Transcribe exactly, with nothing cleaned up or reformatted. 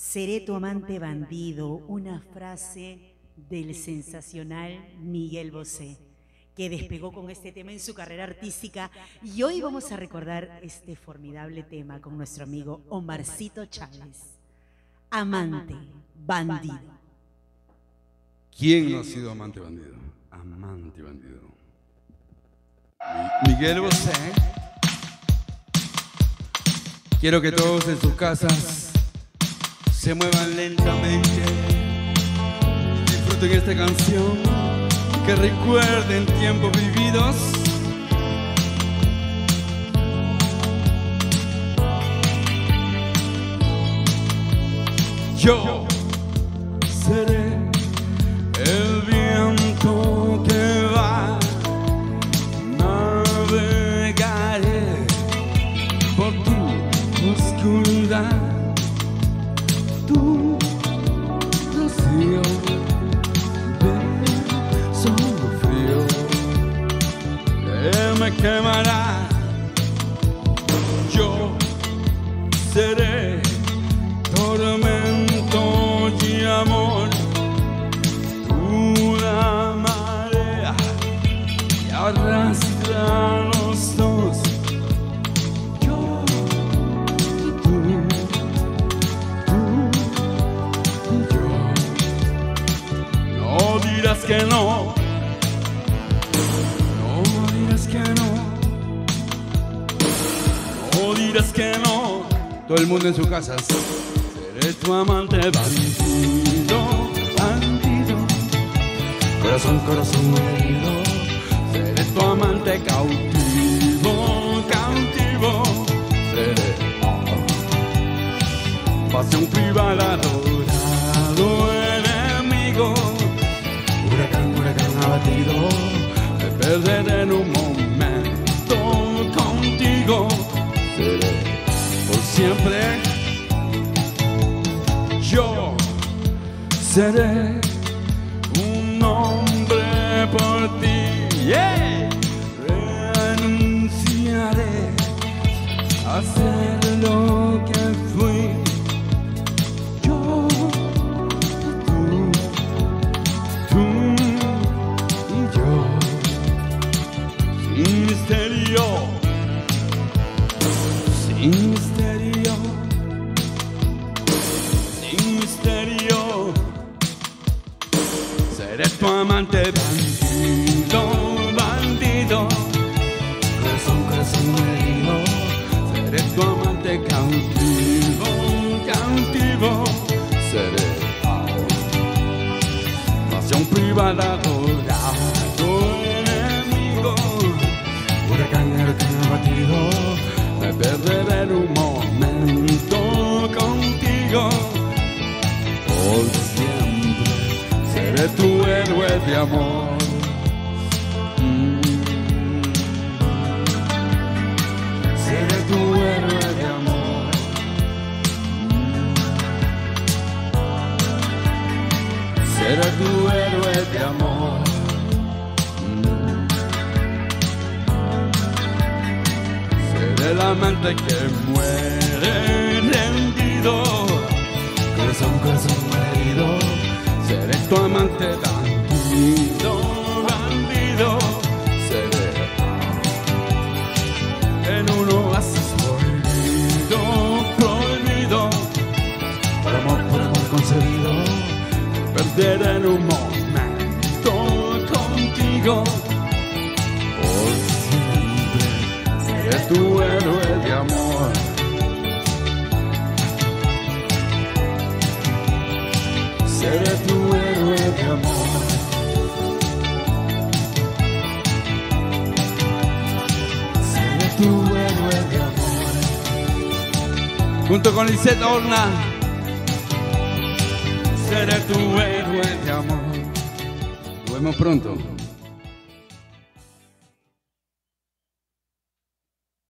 Seré tu amante bandido, una frase del sensacional Miguel Bosé, que despegó con este tema en su carrera artística, y hoy vamos a recordar este formidable tema con nuestro amigo Omarcito Chávez. Amante bandido. ¿Quién no ha sido amante bandido? Amante bandido. Miguel Bosé. Quiero que todos en sus casas se muevan lentamente, disfruten esta canción, que recuerden tiempos vividos. Yo seré el viento que va, navegaré por tu oscuridad. Tu rocío de sol frío que me quemará. Yo seré tormento y amor, una marea y arrastra los dos. Yo y tú. No dirás que no, no dirás que no, no dirás que no. Todo el mundo en sus casas. Seré tu amante bandido, bandido, corazón, corazón herido. Seré tu amante cautivo, cautivo. Seré pasión privada, adorado enemigo. Huracán, huracán abatido, me perderé en un momento contigo. Seré por siempre. Yo seré un hombre por ti. Yeah. Renunciaré a ser lo que fui. Yo sin misterio, sin misterio, sin misterio. Seré tu amante bandido, bandido, corazón, corazón herido. Seré tu amante cautivo, cautivo. Seré pasión privada, adorado enemigo. Huracán, huracán abatido, me perderé en un momento contigo. Por siempre seré tu héroe de amor. Mm. Seré tu héroe de amor. Mm. Seré tu héroe de amor. El amante que muere rendido, corazón, corazón herido. Seré tu amante bandido, bandido. Seré en un oasis prohibido, prohibido. Por amor, por amor concebido, perderé en un momento contigo. Seré tu héroe de amor. Seré tu héroe de amor. Seré tu héroe de amor. Junto con Lisette Horna. Seré tu héroe de amor. Nos vemos pronto.